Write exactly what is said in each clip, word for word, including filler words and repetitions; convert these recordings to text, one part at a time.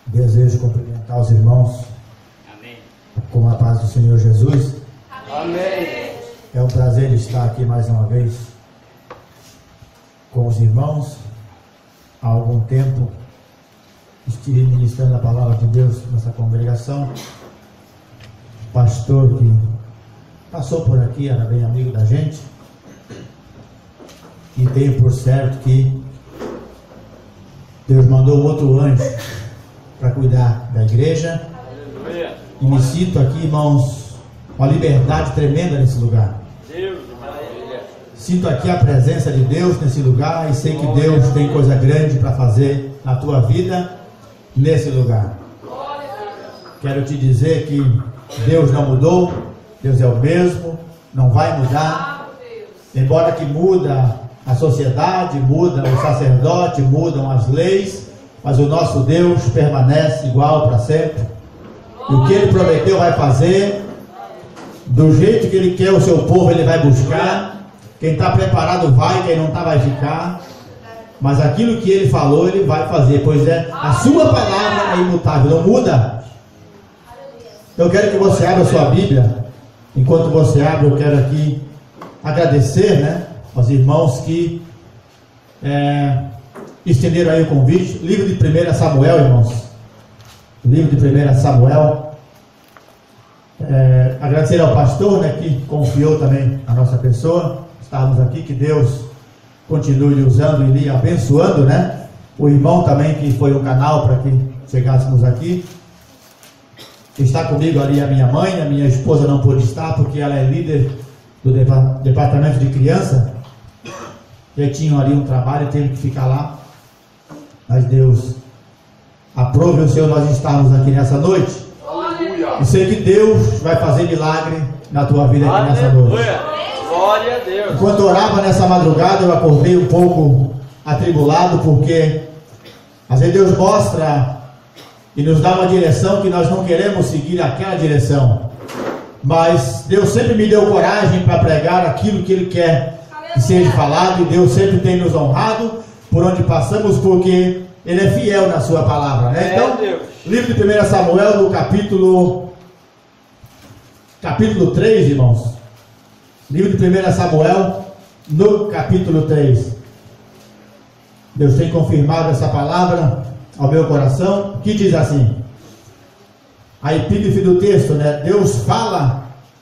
Desejo cumprimentar os irmãos. Amém. Com a paz do Senhor Jesus. Amém. É um prazer estar aqui mais uma vez com os irmãos. Há algum tempo estive ministrando a palavra de Deus nessa congregação. O pastor que passou por aqui era bem amigo da gente, e tenho por certo que Deus mandou outro anjo para cuidar da igreja. Aleluia. E me sinto aqui, irmãos, uma liberdade tremenda nesse lugar. Deus, maravilha. Sinto aqui a presença de Deus nesse lugar e sei que Deus tem coisa grande para fazer na tua vida nesse lugar. Quero te dizer que Deus não mudou, Deus é o mesmo, não vai mudar. Embora que muda a sociedade, muda o sacerdote, mudam as leis, mas o nosso Deus permanece igual para sempre. E o que Ele prometeu vai fazer, do jeito que Ele quer o seu povo Ele vai buscar. Quem está preparado vai, quem não está vai ficar. Mas aquilo que Ele falou Ele vai fazer, pois é a sua palavra é imutável, não muda. Eu quero que você abra a sua Bíblia. Enquanto você abre, eu quero aqui agradecer, né, aos irmãos que é, estenderam aí o convite. Livro de primeira Samuel, irmãos. Livro de primeira Samuel. É, agradecer ao pastor, né, que confiou também a nossa pessoa. Estávamos aqui, que Deus continue lhe usando e lhe abençoando, né? O irmão também que foi o canal para que chegássemos aqui. Está comigo ali a minha mãe, a minha esposa não pôde estar porque ela é líder do departamento de criança. E tinham ali um trabalho e teve que ficar lá. Mas Deus aprove o Senhor nós estarmos aqui nessa noite. Aleluia. E sei que Deus vai fazer milagre na tua vida aqui nessa noite. Glória a Deus. Enquanto orava nessa madrugada, eu acordei um pouco atribulado, porque às vezes Deus mostra e nos dá uma direção que nós não queremos seguir aquela direção. Mas Deus sempre me deu coragem para pregar aquilo que Ele quer que seja falado, e Deus sempre tem nos honrado por onde passamos, porque Ele é fiel na sua palavra, né? Então, livro de primeira Samuel, no capítulo capítulo três, irmãos. Livro de primeira Samuel, no capítulo três. Deus tem confirmado essa palavra ao meu coração, que diz assim, a epígrafe do texto, né? Deus fala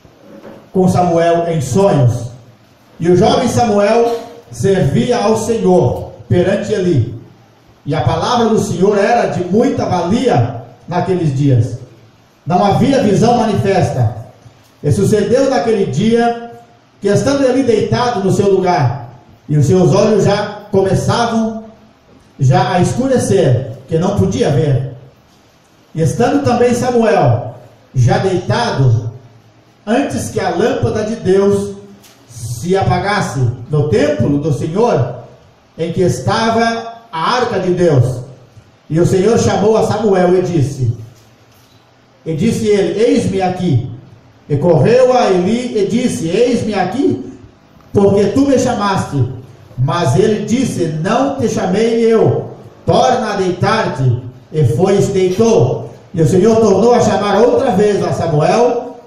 com Samuel em sonhos, e o jovem Samuel servia ao Senhor perante Eli, e a palavra do Senhor era de muita valia naqueles dias. Não havia visão manifesta. E sucedeu naquele dia que, estando Eli deitado no seu lugar, e os seus olhos já começavam já a escurecer, que não podia ver, e estando também Samuel já deitado, antes que a lâmpada de Deus se apagasse no templo do Senhor, em que estava a arca de Deus, e o Senhor chamou a Samuel e disse, e disse ele, eis-me aqui. E correu a Eli e disse, eis-me aqui, porque tu me chamaste. Mas ele disse, não te chamei eu, torna a deitar-te. E foi e se deitou. E o Senhor tornou a chamar outra vez a Samuel,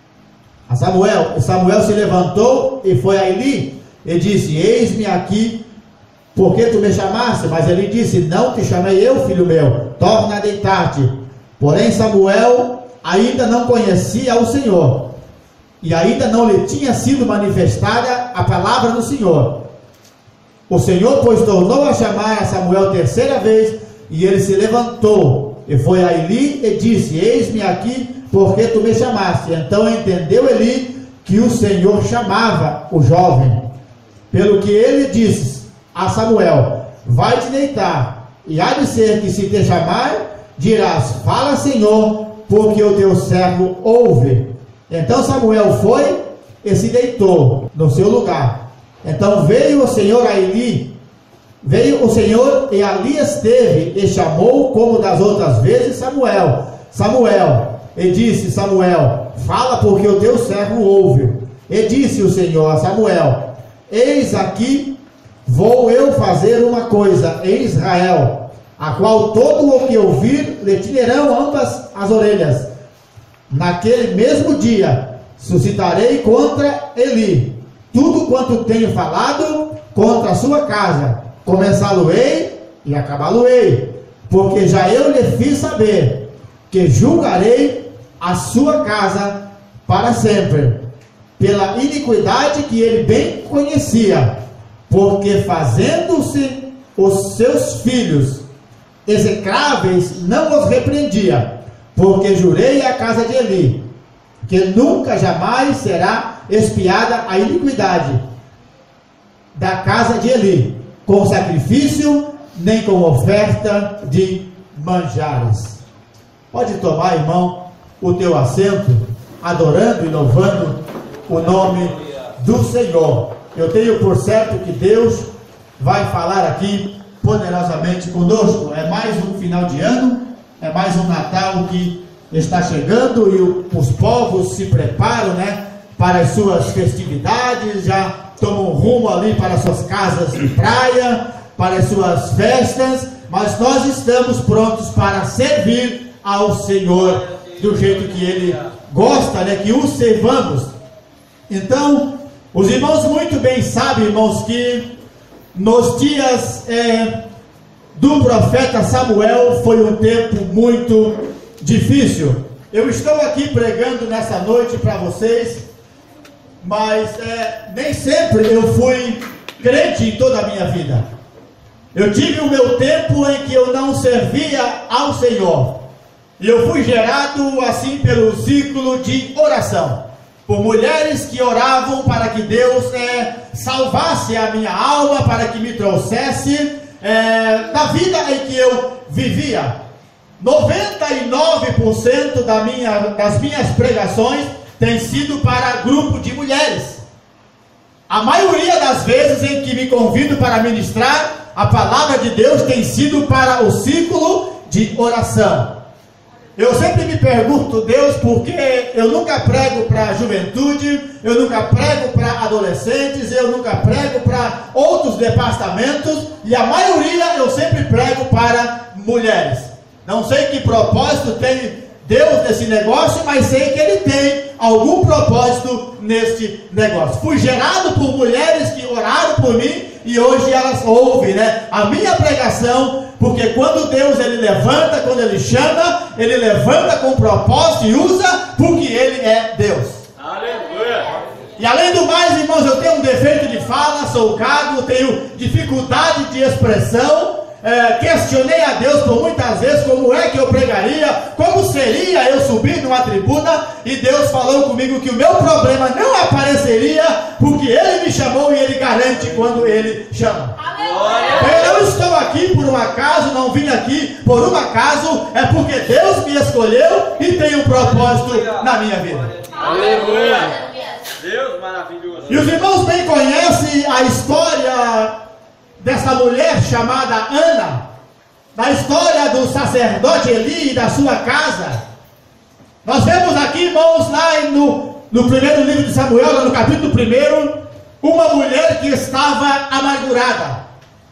a Samuel, e Samuel se levantou e foi a Eli, e disse, eis-me aqui, porque tu me chamaste. Mas ele disse, não te chamei eu, filho meu, torna a deitar-te. Porém Samuel ainda não conhecia o Senhor, e ainda não lhe tinha sido manifestada a palavra do Senhor. O Senhor, pois, tornou a chamar a Samuel terceira vez, e ele se levantou, e foi a Eli, e disse, eis-me aqui, porque tu me chamaste. Então entendeu Eli que o Senhor chamava o jovem, pelo que ele disse a Samuel, vai te deitar, e há de ser que se te chamar, dirás, fala Senhor, porque o teu servo ouve. Então Samuel foi e se deitou no seu lugar. Então veio o Senhor a Eli, veio o Senhor e ali esteve, e chamou como das outras vezes Samuel, Samuel, e disse Samuel, fala porque o teu servo ouve. E disse o Senhor a Samuel, eis aqui vou eu fazer uma coisa em Israel, a qual todo o que ouvir lhe tirarão ambas as orelhas. Naquele mesmo dia suscitarei contra Eli tudo quanto tenho falado contra a sua casa, começá-lo-ei e acabá-lo-ei, porque já eu lhe fiz saber que julgarei a sua casa para sempre, pela iniquidade que ele bem conhecia, porque fazendo-se os seus filhos execráveis não os repreendia, porque jurei à casa de Eli, que nunca jamais será expiada a iniquidade da casa de Eli, com sacrifício, nem com oferta de manjares. Pode tomar, irmão, o teu assento, adorando e louvando o nome do Senhor. Eu tenho por certo que Deus vai falar aqui poderosamente conosco. É mais um final de ano, é mais um Natal que está chegando e o, os povos se preparam, né, para as suas festividades, já tomam rumo ali para as suas casas de praia, para as suas festas, mas nós estamos prontos para servir ao Senhor do jeito que Ele gosta, né, que o servamos. Então, os irmãos muito bem sabem, irmãos, que nos dias é, do profeta Samuel foi um tempo muito difícil. Eu estou aqui pregando nessa noite para vocês, mas é, nem sempre eu fui crente em toda a minha vida. Eu tive o meu tempo em que eu não servia ao Senhor, e eu fui gerado assim pelo ciclo de oração, por mulheres que oravam para que Deus é, salvasse a minha alma, para que me trouxesse é, da vida em que eu vivia. noventa e nove por cento da minha, das minhas pregações tem sido para grupo de mulheres. A maioria das vezes em que me convido para ministrar a palavra de Deus tem sido para o ciclo de oração. Eu sempre me pergunto, Deus, por que eu nunca prego para a juventude, eu nunca prego para adolescentes, eu nunca prego para outros departamentos, e a maioria eu sempre prego para mulheres. Não sei que propósito tem Deus nesse negócio, mas sei que Ele tem algum propósito neste negócio. Fui gerado por mulheres que oraram por mim, e hoje elas ouvem, né, a minha pregação, porque quando Deus Ele levanta, quando Ele chama, Ele levanta com propósito e usa, porque Ele é Deus. Aleluia! E além do mais, irmãos, eu tenho um defeito de fala, sou gago, tenho dificuldade de expressão. É, questionei a Deus por muitas vezes como é que eu pregaria, como seria eu subir numa tribuna, e Deus falou comigo que o meu problema não apareceria, porque Ele me chamou e Ele garante quando Ele chama. Eu não estou aqui por um acaso, não vim aqui por um acaso, é porque Deus me escolheu e tem um propósito na minha vida. Aleluia! Deus maravilhoso! E os irmãos bem conhecem a história dessa mulher chamada Ana, da história do sacerdote Eli e da sua casa. Nós vemos aqui, irmãos, lá no, no primeiro livro de Samuel, lá no capítulo primeiro, uma mulher que estava amargurada,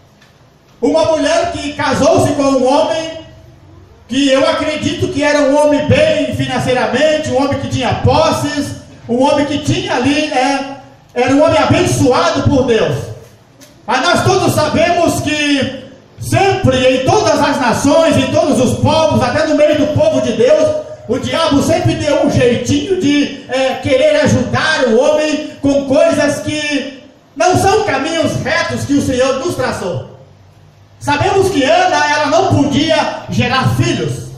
uma mulher que casou-se com um homem que eu acredito que era um homem bem financeiramente, um homem que tinha posses, um homem que tinha ali, é, era um homem abençoado por Deus. Mas nós todos sabemos que sempre, em todas as nações, em todos os povos, até no meio do povo de Deus, o diabo sempre deu um jeitinho de é, querer ajudar o homem com coisas que não são caminhos retos que o Senhor nos traçou. Sabemos que Ana, ela não podia gerar filhos.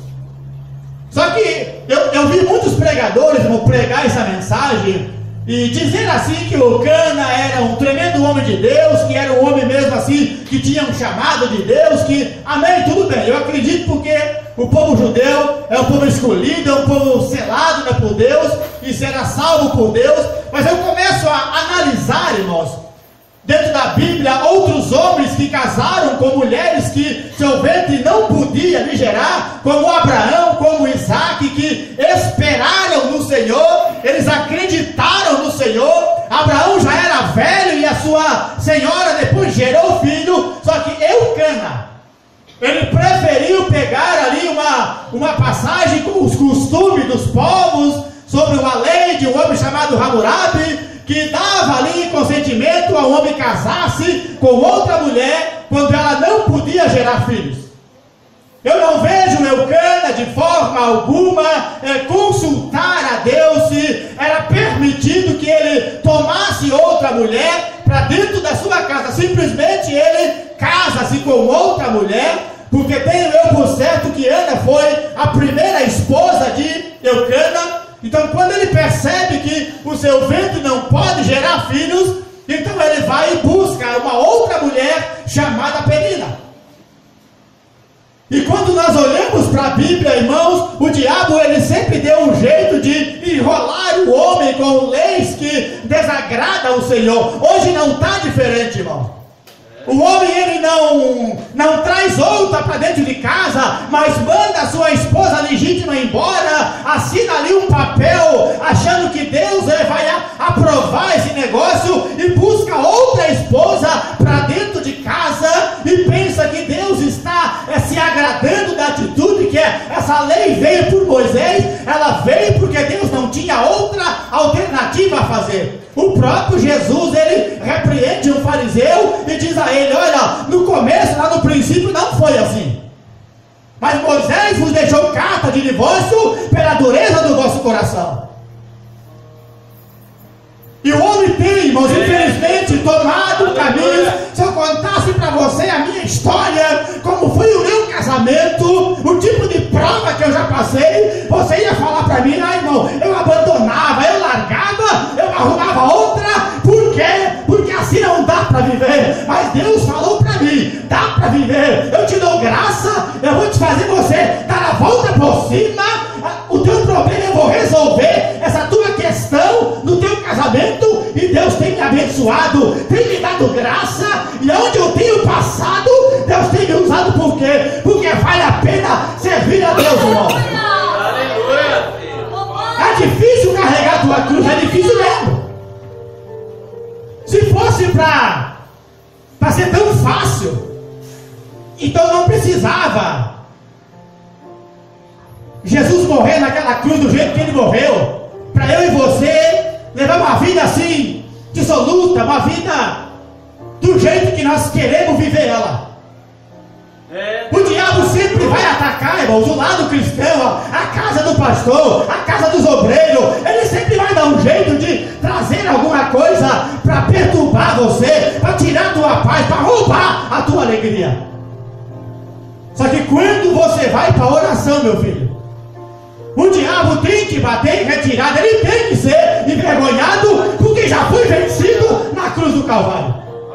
Só que eu, eu vi muitos pregadores vão pregar essa mensagem e dizer assim que o Cana era um tremendo homem de Deus, que era um homem mesmo assim, que tinha um chamado de Deus, que, amém, tudo bem, eu acredito porque o povo judeu é um povo escolhido, é um povo selado, né, por Deus, e será salvo por Deus. Mas eu começo a analisar, irmãos, dentro da Bíblia, outros homens que casaram com mulheres que seu ventre não podia lhe gerar, como Abraão, como Isaac, que esperaram no Senhor, eles acreditaram no Senhor. Abraão já era velho e a sua senhora depois gerou filho, só que Eucana, Ele preferiu pegar ali uma, uma passagem com os costumes dos povos, sobre uma lei de um homem chamado Hammurabi, que dava ali consentimento ao homem casar-se com outra mulher, quando ela não podia gerar filhos. Eu não vejo Eucana de forma alguma é, consultar a Deus se era permitido que ele tomasse outra mulher para dentro da sua casa. Simplesmente ele casa-se com outra mulher, porque tenho eu por certo que Ana foi a primeira esposa de Eucana. Então quando ele percebe que o seu ventre não pode gerar filhos, então ele vai e busca uma outra mulher chamada Penina. E quando nós olhamos para a Bíblia, irmãos, o diabo ele sempre deu um jeito de enrolar o homem com leis que desagradam o Senhor. Hoje não está diferente, irmão. O homem ele não, não traz outra para dentro de casa, mas manda a sua esposa legítima embora, assina ali um papel, achando que Deus ele vai aprovar esse negócio, e busca outra esposa para dentro de casa, e pensa que Deus está é, se agradando da atitude, que é, essa lei veio por Moisés, ela veio porque Deus não tinha outra alternativa a fazer. O próprio Jesus, ele repreende um fariseu e diz a ele: olha, no começo, lá no princípio não foi assim, mas Moisés vos deixou carta de divórcio pela dureza do vosso coração. E o homem tem, irmãos, infelizmente, tomado o caminho. Se eu contasse para você a minha história, como foi o meu casamento, o tipo de prova que eu já passei, você ia falar para mim: ah, irmão, eu abandonava, eu largava, eu arrumava outra. Por quê? Porque assim não dá para viver. Mas Deus falou para mim: dá para viver. Eu te dou graça, eu vou te fazer você dar a volta por cima. O teu problema eu vou resolver, essa tua questão no teu casamento, e Deus tem me abençoado, tem me dado graça, e onde eu tenho passado, Deus tem me usado. Por quê? Porque vale a pena servir a Deus, irmão. É difícil carregar a tua cruz, é difícil mesmo. Se fosse para para ser tão fácil, então não precisava Jesus morrer naquela cruz do jeito que ele morreu, para eu e você levar uma vida assim, dissoluta, uma vida do jeito que nós queremos viver ela. É. O diabo sempre vai atacar, irmãos, o lado cristão, a casa do pastor, a casa dos obreiros. Ele sempre vai dar um jeito de trazer alguma coisa para perturbar você, para tirar a tua paz, para roubar a tua alegria. Só que quando você vai para a oração, meu filho, o diabo tem que bater em retirada, ele tem que ser envergonhado, porque já foi vencido na cruz do Calvário.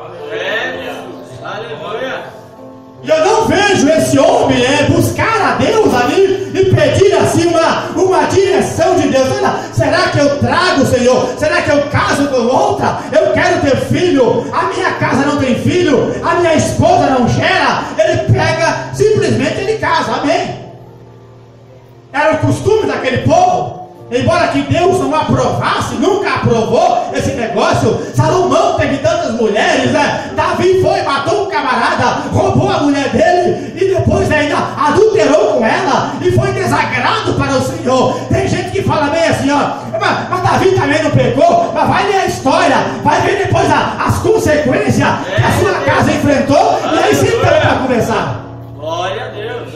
Aleluia. E eu não vejo esse homem é, buscar a Deus ali e pedir assim uma, uma direção de Deus. Olha, será que eu trago, Senhor? Será que eu caso com outra? Eu quero ter filho, a minha casa não tem filho, a minha esposa não gera. Ele pega, simplesmente ele casa, amém. Era o costume daquele povo. Embora que Deus não aprovasse, nunca aprovou esse negócio. Salomão teve tantas mulheres, né? Davi foi, matou um camarada, roubou a mulher dele e depois ainda adulterou com ela e foi desagrado para o Senhor. Tem gente que fala bem assim, ó, mas, mas Davi também não pecou. Mas vai ler a história, vai ver depois a, as consequências que a sua casa enfrentou, e aí sim tem para começar. Glória a Deus.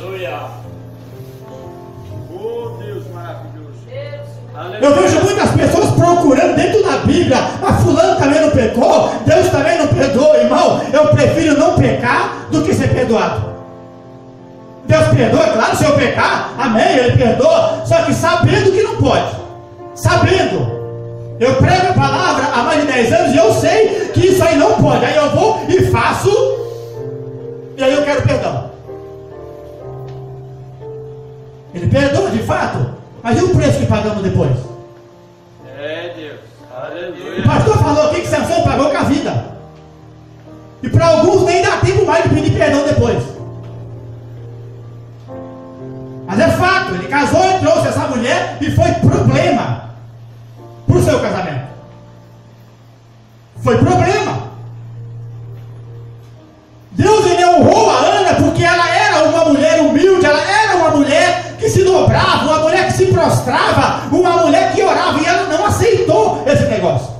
Eu vejo muitas pessoas procurando dentro da Bíblia: mas fulano também não pecou, Deus também não perdoa. Irmão, eu prefiro não pecar do que ser perdoado. Deus perdoa, é claro, se eu pecar, amém, Ele perdoa, só que sabendo que não pode, sabendo. Eu prego a palavra há mais de dez anos e eu sei que isso aí não pode, aí eu vou e faço, e aí eu quero perdão. Ele perdoa de fato, mas e o preço que pagamos depois? É Deus, aleluia. O pastor falou aqui que Sansão pagou com a vida, e para alguns nem dá tempo mais de pedir perdão depois. Mas é fato, ele casou e trouxe essa mulher e foi problema para o seu casamento. Foi problema. Deus ele honrou a Ana porque ela era dobrava, uma mulher que se prostrava, uma mulher que orava, e ela não aceitou esse negócio.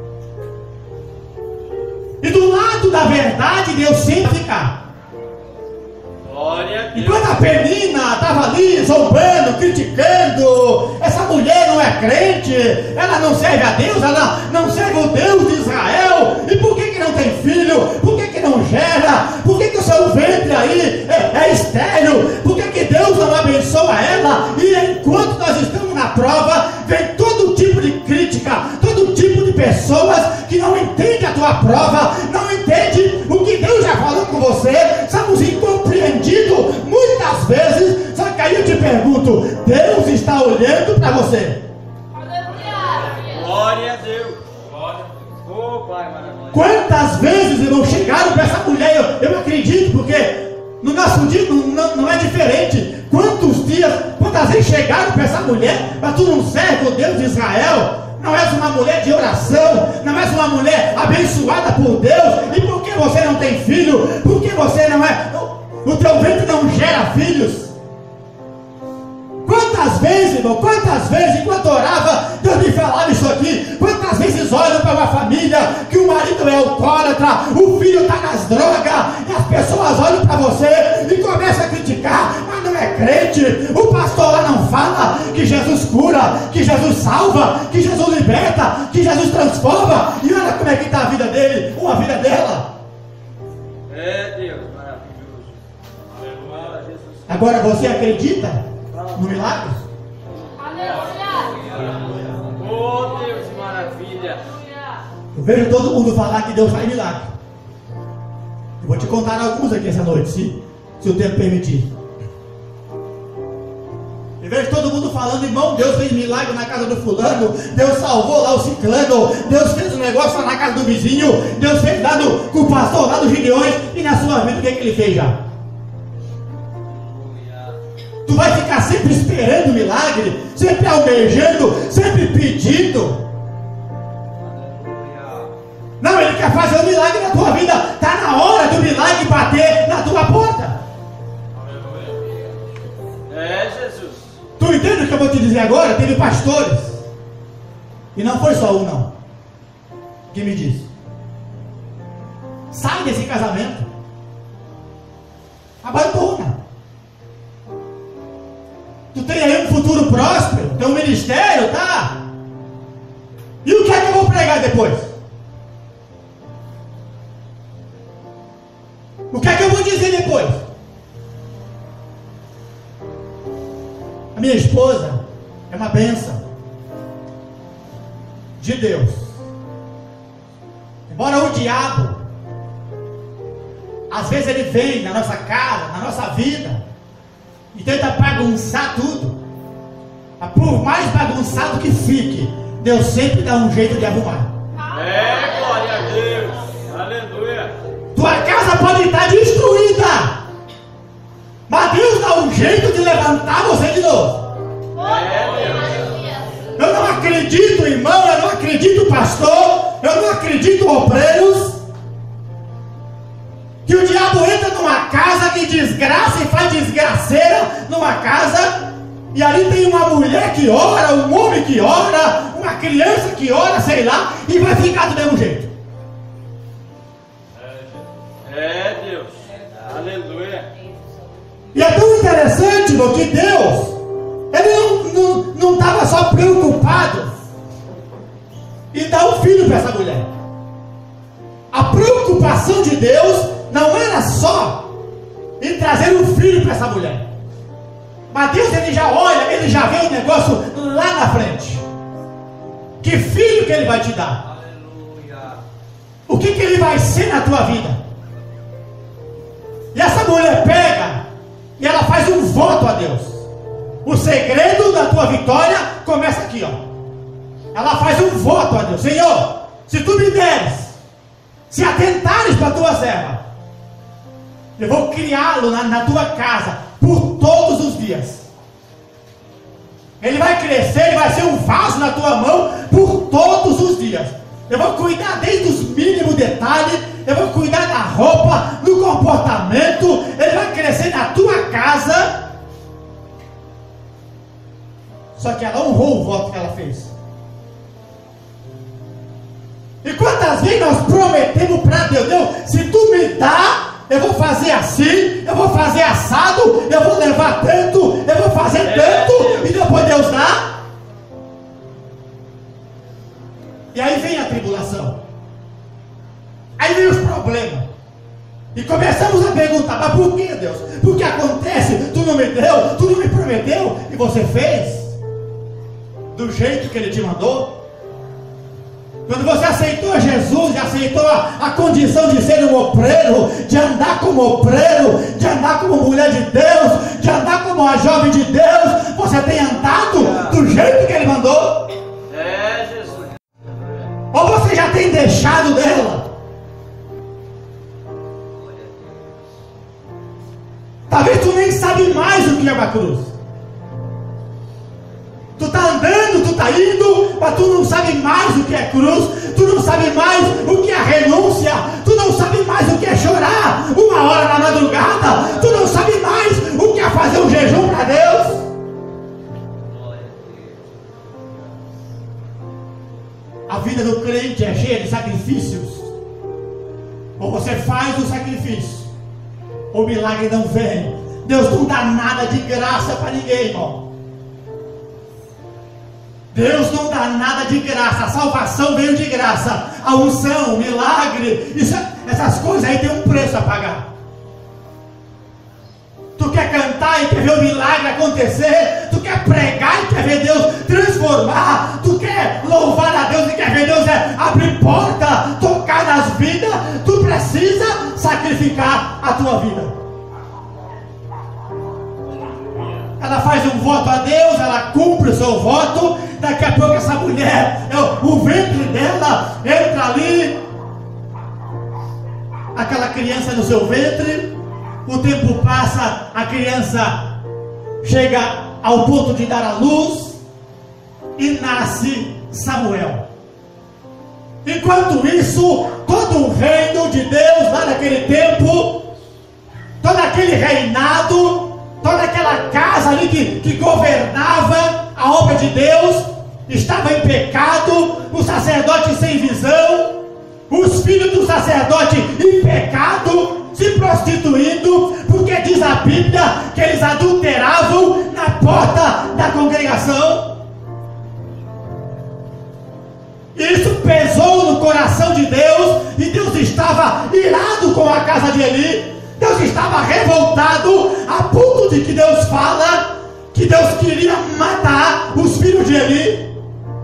E do lado da verdade, Deus sempre fica. Glória a Deus. Enquanto a Penina estava ali zombando, criticando, essa mulher não é crente, ela não serve a Deus, ela não serve o Deus de Israel. E por que que não tem filho? Por que que não gera? Por que que o seu ventre aí é, é estéril? Por que que Deus não abençoa ela? E enquanto nós estamos na prova, vem todo tipo de crítica, todo tipo de pessoas que não entendem a tua prova, não entendem o que Deus já falou com você, somos incompreendidos muitas vezes. Só que aí eu te pergunto, Deus está olhando para você? Glória a Deus. Glória a Deus. Oh, Pai maravilhoso. Quantas vezes, irmão, chegaram para essa mulher? Eu, eu acredito, porque no nosso dia não, não, não é diferente. Quantos dias, quantas vezes chegaram para essa mulher? Mas tu não serve o Deus de Israel? Não és uma mulher de oração, não és uma mulher abençoada por Deus. E por que você não tem filho? Por que você não é, o teu ventre não gera filhos? Quantas vezes, irmão, quantas vezes, enquanto orava, Deus me falava isso aqui. Quantas vezes olham para uma família que o marido é alcoólatra, o filho está nas drogas, e as pessoas olham para você e começam a criticar, mas não é crente. O pastor lá não fala que Jesus cura, que Jesus salva, que Jesus liberta, que Jesus transforma. E olha como é que está a vida dele, ou a vida dela. É Deus, maravilhoso. Aleluia, Jesus. Agora você acredita no milagre? Oh Deus, maravilha. Eu vejo todo mundo falar que Deus faz milagre. Eu vou te contar alguns aqui essa noite, se, se o tempo permitir. Eu vejo todo mundo falando, irmão, Deus fez milagre na casa do fulano, Deus salvou lá o ciclano, Deus fez um negócio lá na casa do vizinho, Deus fez lá no, com o pastor lá dos Gideões. E na sua vida, o que é que ele fez já? Tu vai ficar sempre esperando o milagre, sempre almejando, sempre pedindo. Não, ele quer fazer um milagre na tua vida. Está na hora do milagre bater na tua porta. É Jesus. Tu entende o que eu vou te dizer agora? Teve pastores, e não foi só um não, que me disse: sai desse casamento, abandona. Tu tem aí um futuro próspero, tem um ministério, tá? E o que é que eu vou pregar depois? O que é que eu vou dizer depois? A minha esposa é uma bênção de Deus. Embora o diabo, às vezes ele vem na nossa casa, na nossa vida, e tenta bagunçar tudo. Mas por mais bagunçado que fique, Deus sempre dá um jeito de arrumar. É, glória a Deus. Aleluia. Tua casa pode estar destruída, mas Deus dá um jeito de levantar você de novo. É, Deus. Eu não acredito, irmão, eu não acredito, pastor, eu não acredito, obreiros, que o diabo entra numa casa que desgraça e faz desgraceira numa casa, e ali tem uma mulher que ora, um homem que ora, uma criança que ora, sei lá, e vai ficar do mesmo jeito. É Deus. Aleluia. E é tão interessante, irmão, que Deus, ele não estava só preocupado em dar um filho para essa mulher. A preocupação de Deus não era só em trazer um filho para essa mulher, mas Deus, ele já olha, ele já vê o negócio lá na frente. Que filho que ele vai te dar? Aleluia. O que que ele vai ser na tua vida? E essa mulher pega e ela faz um voto a Deus. O segredo da tua vitória começa aqui, ó. Ela faz um voto a Deus: Senhor, se tu me deres, se atentares para a tua serva, eu vou criá-lo na, na tua casa por todos os dias. Ele vai crescer, ele vai ser um vaso na tua mão por todos os dias. Eu vou cuidar desde os mínimos detalhes, eu vou cuidar da roupa, do comportamento. Ele vai crescer na tua casa. Só que ela honrou o voto que ela fez. E quantas vezes nós prometemos para Deus: Deus, se tu me dá, eu vou fazer assim, eu vou fazer assado, eu vou levar tanto, eu vou fazer é, tanto, e depois Deus dá. E aí vem a tribulação, aí vem os problemas, e começamos a perguntar: mas por que, Deus? Por que acontece? Tu não me deu, tu não me prometeu, e você fez do jeito que Ele te mandou? Quando você aceitou Jesus e aceitou a, a condição de ser um obreiro, de andar como obreiro, de andar como mulher de Deus, de andar como uma jovem de Deus, você tem andado do jeito que Ele mandou? É, Jesus. Ou você já tem deixado dela? Talvez tu nem sabe mais o que é uma cruz. Tu está andando, tu está indo, mas tu não sabe mais o que é cruz, tu não sabe mais o que é renúncia, tu não sabe mais o que é chorar uma hora na madrugada, tu não sabe mais o que é fazer um jejum para Deus. A vida do crente é cheia de sacrifícios. Ou você faz o sacrifício, o milagre não vem. Deus não dá nada de graça para ninguém, irmão. Deus não dá nada de graça. A salvação veio de graça. A unção, o milagre, isso, essas coisas aí tem um preço a pagar. Tu quer cantar e quer ver o milagre acontecer, tu quer pregar e quer ver Deus transformar, tu quer louvar a Deus e quer ver Deus é, abrir porta, tocar nas vidas, tu precisa sacrificar a tua vida. Ela faz um voto a Deus, ela cumpre o seu voto. Daqui a pouco essa mulher, o ventre dela entra ali, aquela criança no seu ventre. O tempo passa, a criança chega ao ponto de dar à luz e nasce Samuel. Enquanto isso, todo o reino de Deus lá naquele tempo, todo aquele reinado, toda aquela casa ali que, que governava a obra de Deus, estava em pecado, o sacerdote sem visão, os filhos do sacerdote em pecado, se prostituindo, porque diz a Bíblia que eles adulteravam na porta da congregação. Isso pesou no coração de Deus, e Deus estava irado com a casa de Eli. Deus estava revoltado, a ponto de que Deus fala que Deus queria matar os filhos de Eli.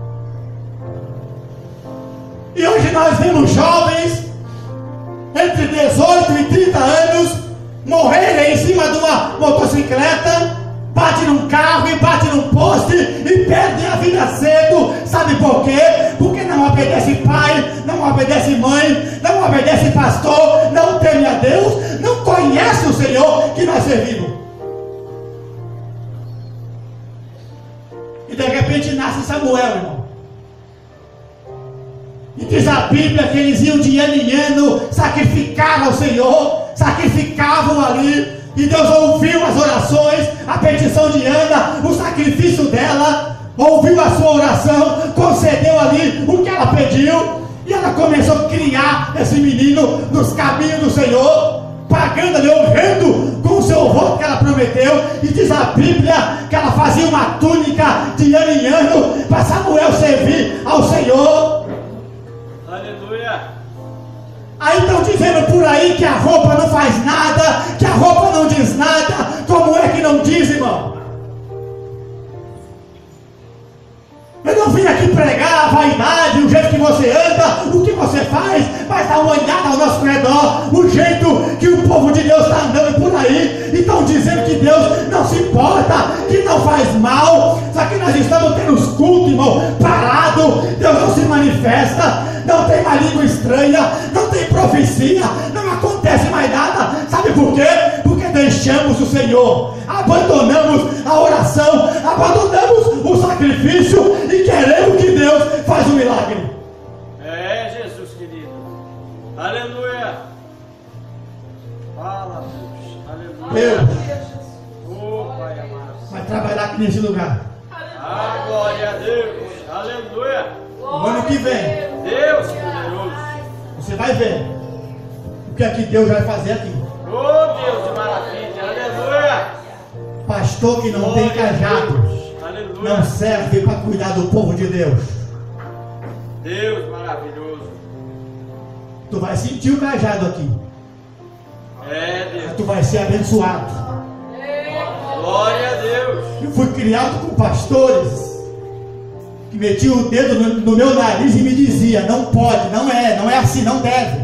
E hoje nós vemos jovens entre dezoito e trinta anos morrerem em cima de uma motocicleta, bate num carro e bate num poste e perdem a vida cedo. Sabe por quê? Porque não obedece pai, não obedece mãe, não obedece pastor, não teme a Deus, não conhece o Senhor que nós servimos. E de repente nasce Samuel, irmão. E diz a Bíblia que eles iam de ano em ano sacrificar ao Senhor, sacrificavam ali, e Deus ouviu as orações, a petição de Ana, o sacrifício dela, ouviu a sua oração, concedeu ali o que ela pediu, e ela começou a criar esse menino nos caminhos do Senhor, pagando ali, honrando com o seu voto que ela prometeu. E diz a Bíblia que ela fazia uma túnica de ano em ano para Samuel servir ao Senhor. Aleluia. Aí estão dizendo por aí que a roupa não faz nada, que a roupa não diz nada. Como é que não diz, irmão? Eu não vim aqui pregar a vaidade, o jeito que você anda, o que você faz, mas dá uma olhada ao nosso redor, o jeito que o povo de Deus está andando por aí, e estão dizendo que Deus não se importa, que não faz mal. Só que nós estamos tendo os cultos, irmão, parado, Deus não se manifesta, não tem uma língua estranha, não tem profecia, não acontece mais nada. Sabe por quê? Porque deixamos o Senhor, abandonamos a oração, abandonamos o sacrifício e queremos que Deus faça um milagre. É, Jesus querido. Aleluia. Fala, Deus. Aleluia. Deus Oh, Pai amado. vai trabalhar aqui nesse lugar. Aleluia. glória a Deus. Aleluia. O ano que vem, Deus poderoso. você vai ver o que é que Deus vai fazer aqui. Oh, Deus de maravilha. Aleluia. Pastor que não tem cajado Aleluia. não serve para cuidar do povo de Deus. Deus maravilhoso. Tu vai sentir o cajado aqui. É, Deus. Tu vai ser abençoado. Glória a Deus. Eu fui criado com pastores que metiam o dedo no, no meu nariz e me dizia: não pode, não é, não é assim, não deve.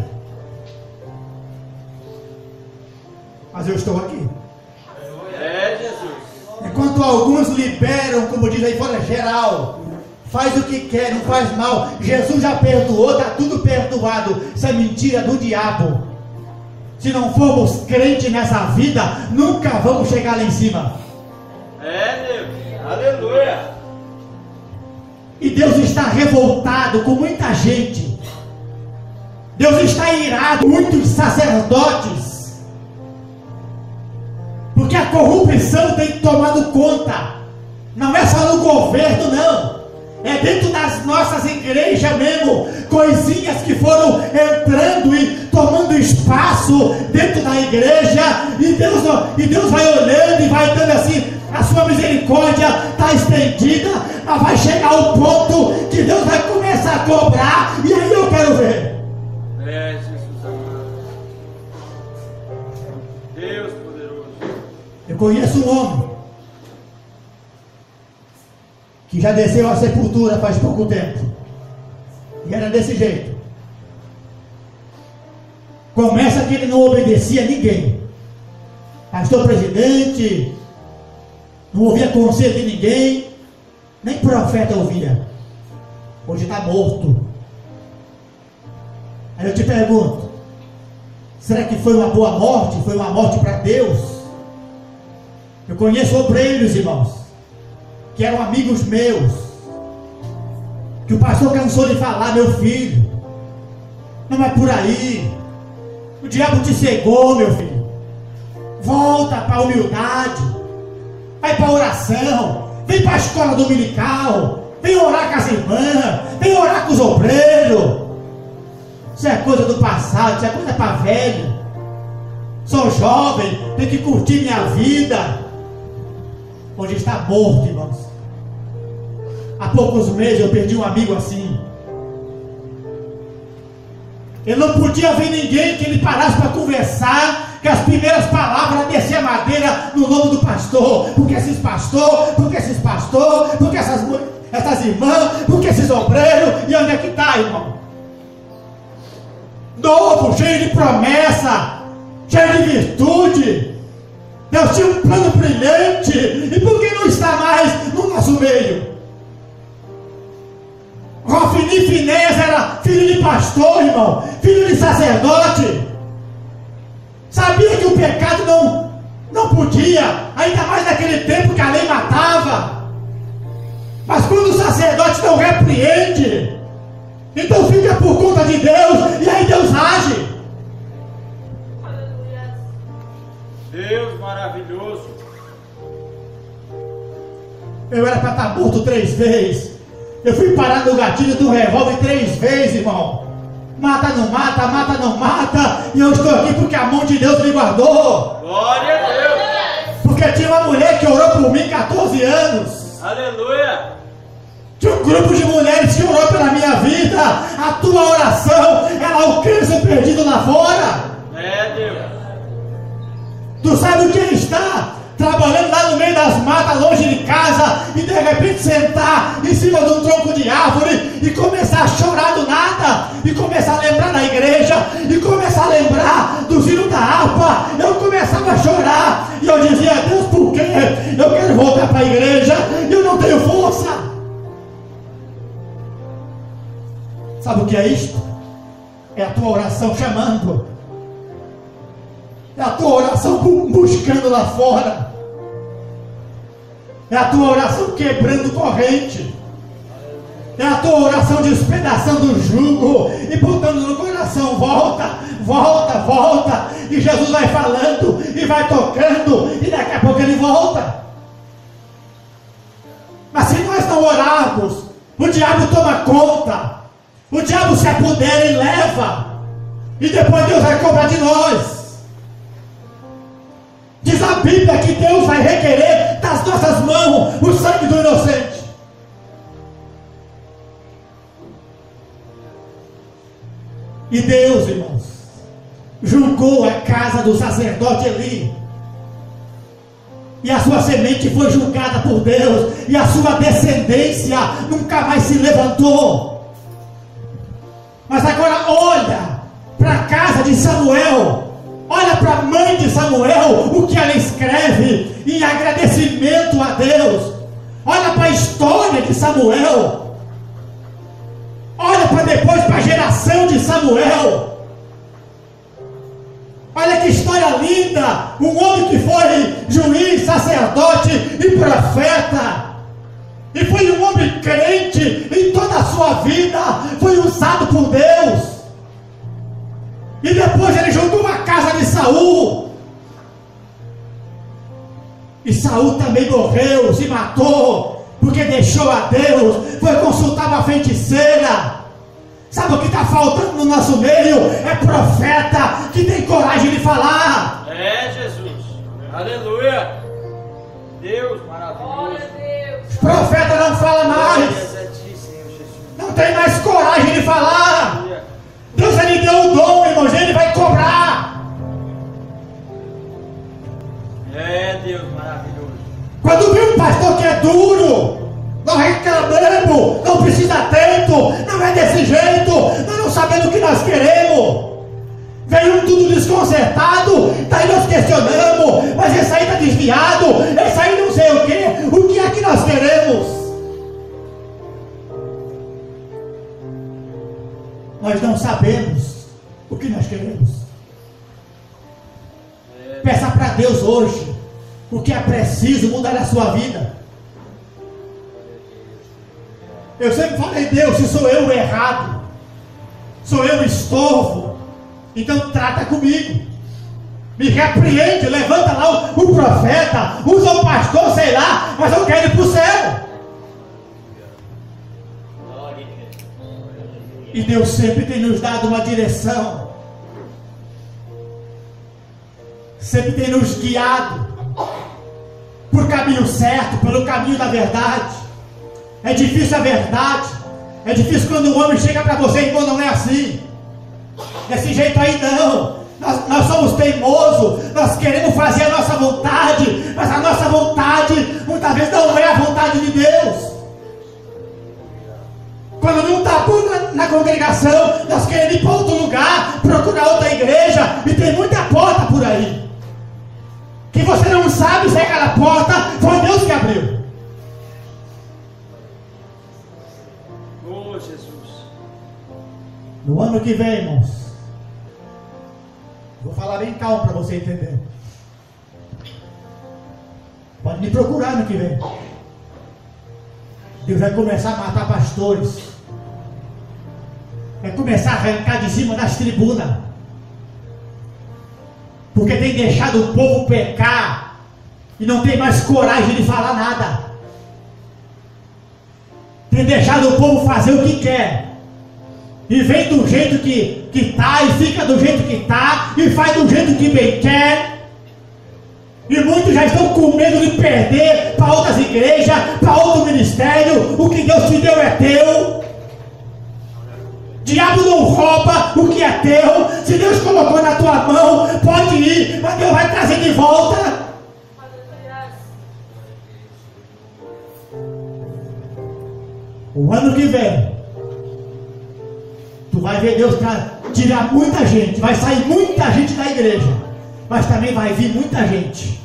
Mas eu estou aqui. É, Jesus. Enquanto alguns liberam, como diz aí fora, geral, faz o que quer, não faz mal. Jesus já perdoou, está tudo perdoado. Isso é mentira do diabo. Se não formos crentes nessa vida, nunca vamos chegar lá em cima. É, Deus. Aleluia. E Deus está revoltado com muita gente. Deus está irado com muitos sacerdotes. Porque a corrupção tem tomado conta. Não é só no governo, não. É dentro das nossas igrejas mesmo. Coisinhas que foram entrando e tomando espaço dentro da igreja. E Deus, e Deus vai olhando e vai dando assim. A sua misericórdia está estendida. Mas vai chegar o ponto que Deus vai começar a cobrar. E aí eu quero ver. É, Jesus amado. Deus poderoso. Eu conheço um homem que já desceu à sepultura faz pouco tempo. E era desse jeito. Começa que ele não obedecia a ninguém. Pastor presidente, não ouvia conselho de ninguém, nem profeta ouvia. Hoje está morto. Aí eu te pergunto, será que foi uma boa morte? Foi uma morte para Deus? Eu conheço obreiros, irmãos, que eram amigos meus, que o pastor cansou de falar: meu filho, não é por aí, o diabo te cegou, meu filho, volta para a humildade, vai para a oração, vem para a escola dominical, vem orar com as irmãs, vem orar com os obreiros. Isso é coisa do passado, isso é coisa para velho. Sou jovem, tenho que curtir minha vida. Hoje está morto, irmãos. Há poucos meses eu perdi um amigo assim. Ele não podia ver ninguém que ele parasse para conversar, que as primeiras palavras descer a madeira no nome do pastor. Porque esses pastores, porque esses pastores, porque essas, essas irmãs, porque esses obreiros. E onde é que está, irmão? Novo, cheio de promessa, cheio de virtude. Deus tinha um plano brilhante. E por que não está mais no nosso meio? Rofini Finés era filho de pastor, irmão, filho de sacerdote. Sabia que o pecado não, não podia, ainda mais naquele tempo que a lei matava. Mas quando o sacerdote não repreende, então fica por conta de Deus, e aí Deus age. Deus maravilhoso. Eu era para estar morto três vezes. Eu fui parar no gatilho do revólver três vezes, irmão. Mata, não mata, mata, não mata. E eu estou aqui porque a mão de Deus me guardou. Glória a Deus. Porque tinha uma mulher que orou por mim catorze anos. Aleluia. Tinha um grupo de mulheres que orou pela minha vida. A tua oração, ela alcança o perdido lá fora. É, Deus. Tu sabe o que ele está? Trabalhando lá no meio das matas, longe de casa, e de repente sentar em cima de um tronco de árvore e começar a chorar do nada, e começar a lembrar da igreja, e começar a lembrar do sino da harpa. Eu começava a chorar, e eu dizia: Deus, por quê? Eu quero voltar para a igreja, e eu não tenho força. Sabe o que é isto? É a tua oração chamando. É a tua oração buscando lá fora. É a tua oração quebrando corrente. É a tua oração despedaçando o jugo e botando no coração: volta, volta, volta. E Jesus vai falando e vai tocando, e daqui a pouco ele volta. Mas se nós não orarmos, o diabo toma conta, o diabo se apodera e leva, e depois Deus vai cobrar de nós. Diz a Bíblia que Deus vai requerer das nossas mãos o sangue do inocente. E Deus, irmãos, julgou a casa do sacerdote Eli. E a sua semente foi julgada por Deus. E a sua descendência nunca mais se levantou. Mas agora olha para a casa de Samuel. Olha para a mãe de Samuel, o que ela escreve em agradecimento a Deus. Olha para a história de Samuel. Olha para depois para a geração de Samuel. Olha que história linda. Um homem que foi juiz, sacerdote e profeta. E foi um homem crente em toda a sua vida. Foi usado por Deus. E depois ele juntou a casa de Saul. E Saul também morreu, se matou, porque deixou a Deus, foi consultar uma feiticeira. Sabe o que está faltando no nosso meio? É profeta que tem coragem de falar. É, Jesus. Aleluia. Deus maravilhoso. Profeta não fala mais. Não tem mais coragem de falar. Deus lhe deu o dom, irmãos, ele vai cobrar. É, Deus maravilhoso. Quando vê um pastor que é duro, nós reclamamos, não precisa tanto, não é desse jeito, nós não sabemos o que nós queremos. Veio um tudo desconcertado, daí nós questionamos, mas esse aí está desviado, esse aí não sei o que, o que é que nós queremos? Nós não sabemos o que nós queremos. Peça para Deus hoje o que é preciso mudar na sua vida. Eu sempre falei, Deus, se sou eu o errado, sou eu o estorvo, então trata comigo, me repreende, levanta lá o, o profeta, usa o pastor, sei lá, mas eu quero ir para o céu. E Deus sempre tem nos dado uma direção, sempre tem nos guiado por caminho certo, pelo caminho da verdade. É difícil a verdade, é difícil quando um homem chega para você e diz, não é assim, desse jeito aí não, nós, nós somos teimosos, nós queremos fazer a nossa vontade, mas a nossa vontade muitas vezes não é a vontade de Deus. Quando não está bom na, na congregação, nós queremos ir para outro lugar, procurar outra igreja, e tem muita porta por aí, que você não sabe se aquela porta foi Deus que abriu. Oh, Jesus. No ano que vem, irmãos, vou falar bem calmo para você entender. Pode me procurar no que vem. Deus vai começar a matar pastores, vai começar a arrancar de cima das tribunas, porque tem deixado o povo pecar e não tem mais coragem de falar nada, tem deixado o povo fazer o que quer, e vem do jeito que está, e fica do jeito que está, e faz do jeito que bem quer. E muitos já estão com medo de perder para outras igrejas, para outro ministério. O que Deus te deu é teu. Diabo não rouba o que é teu. Se Deus colocou na tua mão, pode ir, mas Deus vai trazer de volta. O ano que vem, tu vai ver Deus tirar muita gente, vai sair muita gente da igreja, mas também vai vir muita gente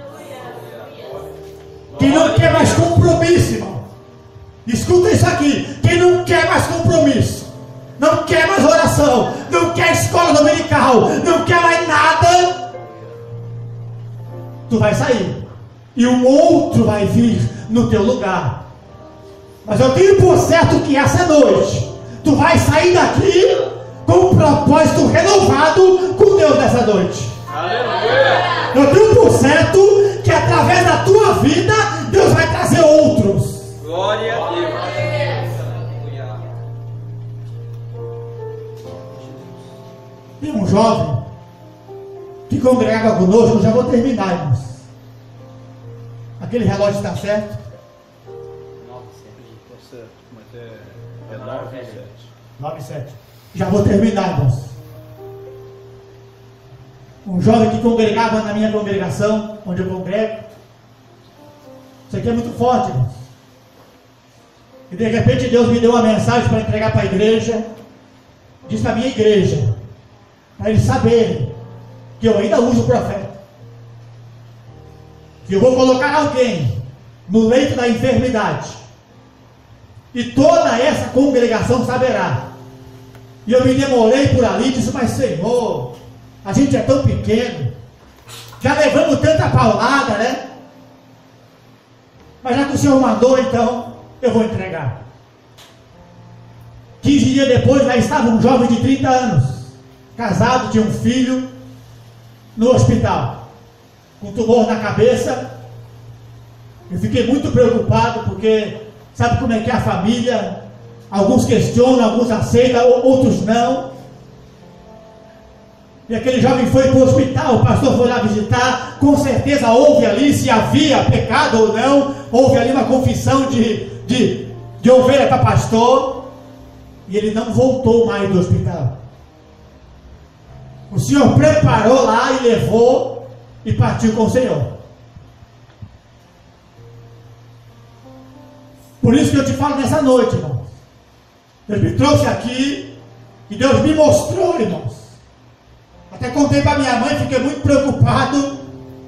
que não quer mais compromisso, irmão. Escuta isso aqui, quem não quer mais compromisso, não quer mais oração, não quer escola dominical, não quer mais nada, tu vai sair e um outro vai vir no teu lugar. Mas eu tenho por certo que essa noite tu vai sair daqui com um propósito renovado com Deus nessa noite. Aleluia. Eu tenho por certo que através da tua vida Deus vai trazer outros. Glória a jovem que congregava conosco. Eu já vou terminar, irmãos. Aquele relógio está certo? É nove e sete. nove e sete. Já vou terminar, irmãos. Um jovem que congregava na minha congregação, onde eu congrego. Isso aqui é muito forte, irmãos. E de repente Deus me deu uma mensagem para entregar para a igreja. Disse para a minha igreja, para eles saberem que eu ainda uso o profeta. Que eu vou colocar alguém no leito da enfermidade. E toda essa congregação saberá. E eu me demorei por ali e disse, mas Senhor, a gente é tão pequeno, já levamos tanta paulada, né? Mas já que o Senhor mandou, então eu vou entregar. quinze dias depois, lá estava um jovem de trinta anos, casado, tinha um filho, no hospital, com tumor na cabeça. Eu fiquei muito preocupado, porque sabe como é que é a família? Alguns questionam, alguns aceitam, outros não. E aquele jovem foi para o hospital, o pastor foi lá visitar. Com certeza houve ali, se havia pecado ou não, houve ali uma confissão de, de, de ovelha para pastor. E ele não voltou mais do hospital. O Senhor preparou lá e levou e partiu com o Senhor. Por isso que eu te falo nessa noite, irmãos. Deus me trouxe aqui e Deus me mostrou, irmãos. Até contei para minha mãe, fiquei muito preocupado.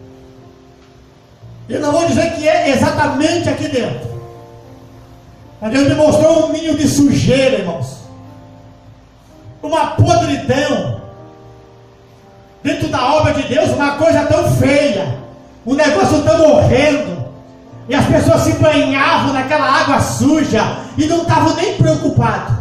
Eu não vou dizer que é exatamente aqui dentro, mas Deus me mostrou um ninho de sujeira, irmãos. Uma podridão dentro da obra de Deus, uma coisa tão feia, um negócio tão horrendo. E as pessoas se banhavam naquela água suja e não estavam nem preocupados.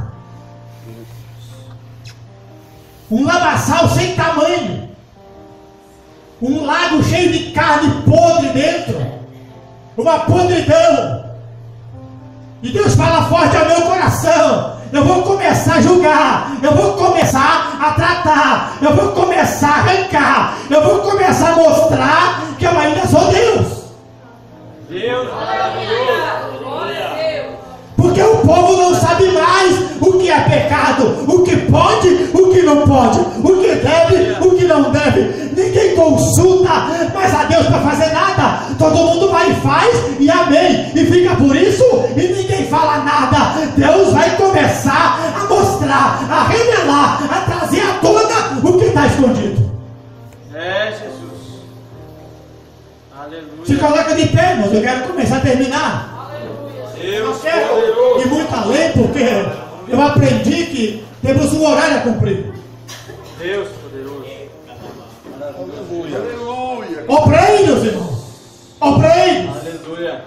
Um lamaçal sem tamanho, um lago cheio de carne podre dentro, uma podridão. E Deus fala forte ao meu coração: eu vou começar a julgar, eu vou começar a tratar, eu vou começar a arrancar, eu vou começar a mostrar que eu ainda sou Deus. Deus, maravilhoso. Glória a Deus. Porque o povo não sabe mais o que é pecado, o que pode, o que não pode, o que deve, o que não deve. Ninguém consulta mais a Deus para fazer nada. Todo mundo vai e faz, e amém, e fica por isso, e ninguém fala nada. Deus vai começar a mostrar, a revelar, a trazer à tona o que está escondido. É, Jesus. Aleluia. Se coloca de pé, irmãos, eu quero começar a terminar. Deus, Eu quero poderoso. ir muito além, porque eu aprendi que temos um horário a cumprir. Deus poderoso. Aleluia. Aleluia. Obrei, meus irmãos. Obrei. Aleluia.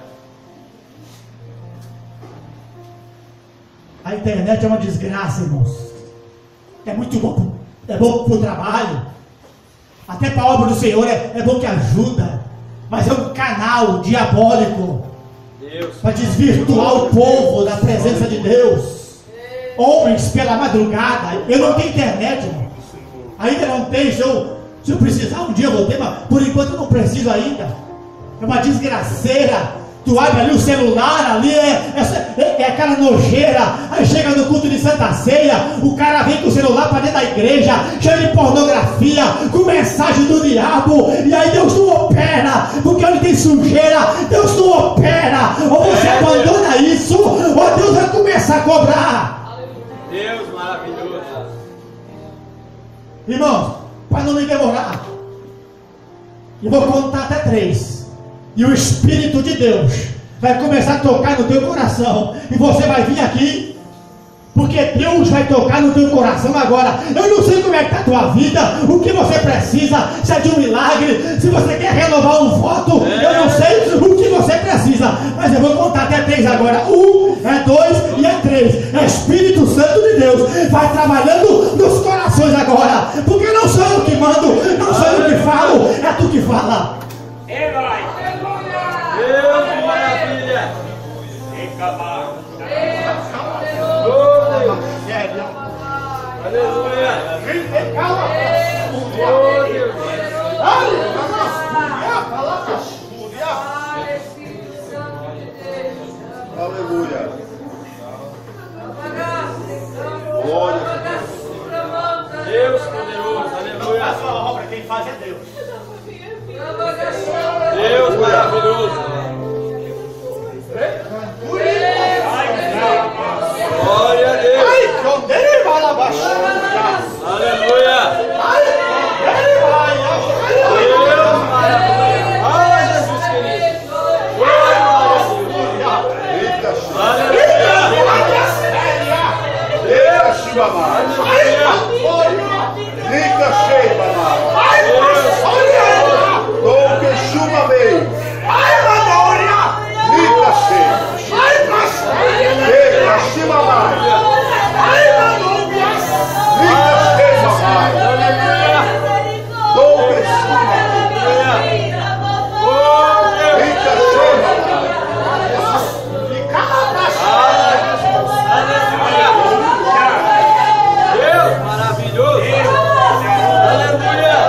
A internet é uma desgraça, irmãos. É muito bom. É bom para o trabalho. Até para a obra do Senhor é, é bom que ajuda. Mas é um canal diabólico para desvirtuar o povo da presença de Deus. Homens pela madrugada. Eu não tenho internet, irmão. Ainda não tenho. Se eu, se eu precisar um dia eu vou ter, mas por enquanto eu não preciso ainda. É uma desgraceira. Tu abre ali o celular, ali é, é, é aquela nojeira. Aí chega no culto de Santa Ceia, o cara vem com o celular para dentro da igreja, cheio de pornografia, com mensagem do diabo. E aí Deus não opera, porque onde tem sujeira, Deus não opera. Ou você abandona isso, ou Deus vai começar a cobrar. Deus maravilhoso. Irmãos, para não me demorar, eu vou contar até três. E o Espírito de Deus vai começar a tocar no teu coração. E você vai vir aqui, porque Deus vai tocar no teu coração agora. Eu não sei como é que está a tua vida, o que você precisa, se é de um milagre, se você quer renovar um voto, é. Eu não sei o que você precisa, mas eu vou contar até três agora. Um, é dois e é três. É Espírito Santo de Deus, vai trabalhando nos corações agora, porque não sou eu que mando, não sou eu que falo, é tu que fala. É nóis. Deus, maravilha. Aleluia. Aleluia. Glória a Deus. Deus poderoso, aleluia. A sua obra quem faz é Deus. Deus maravilhoso. Glória a Deus. Aleluia. Deus maravilhoso. Ai, Jesus querido. Glória a Deus. Aleluia. Eita, Shibamai. Liga cheia, Mamai. Dom que chuva veio. Liga cheia. Eita, Shibamai. Liga cheia, Mamai. Dom que chuva. Liga cheia, Mamai. Deus maravilhoso. Aleluia.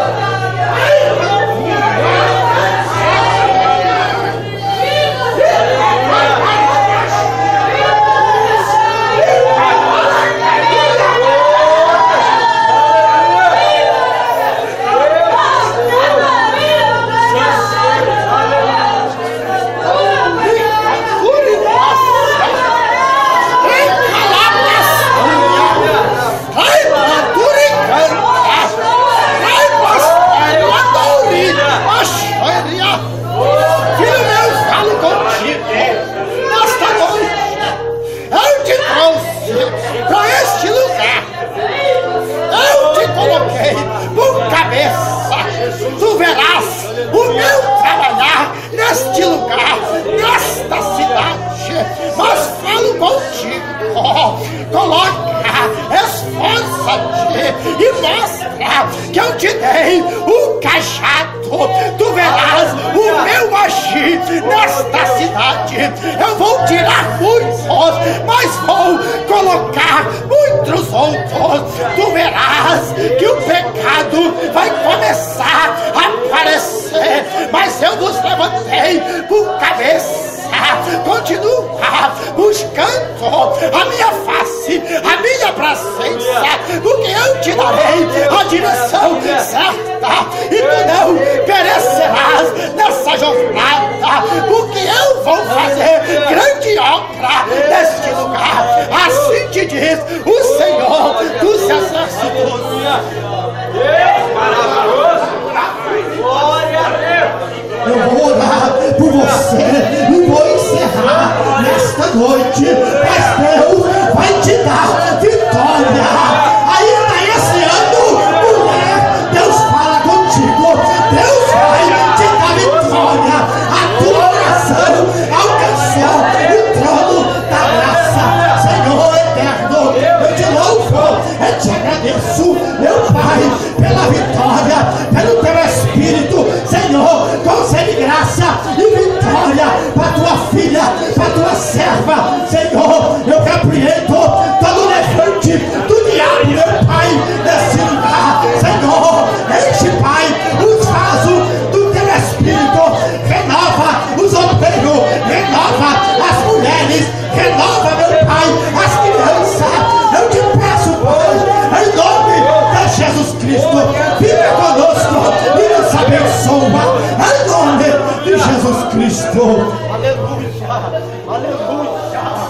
Tu verás o meu trabalhar neste lugar, nesta cidade, mas falo contigo, coloca, esforça-te e mostra que eu te dei o cajado. Tu verás o meu agir nesta cidade. Eu vou tirar muitos, mas vou colocar muitos outros. Tu verás que o pecado vai começar a aparecer, mas eu vos levantei por cabeça. Continua buscando a minha face, a minha presença, porque eu te darei a direção certa e tu não perecerás nessa jornada, porque eu vou fazer grande obra neste lugar. Assim te diz o Senhor dos Exércitos. Deus maravilhoso. Glória a Deus. Eu vou orar por você e vou encerrar nesta noite, mas Deus vai te dar vitória. Ainda esse ano, mulher, Deus fala contigo. Deus vai te dar vitória. A tua oração alcançou o trono da graça. Senhor eterno, eu te louvo, eu te agradeço, meu Pai, pela vitória, pelo teu Espírito. Senhor, concede graça e vitória para tua filha, para tua serva. Senhor, eu repreendo todo levante do diabo, meu Pai, nesse lugar. Senhor, enche, Pai, os vasos do teu Espírito. Renova os obreiros, renova as mulheres, renova, meu Pai, as crianças. Eu te peço, Pai, em nome de Jesus Cristo, fica conosco e nos abençoa, em nome de Jesus Cristo. Aleluia, aleluia.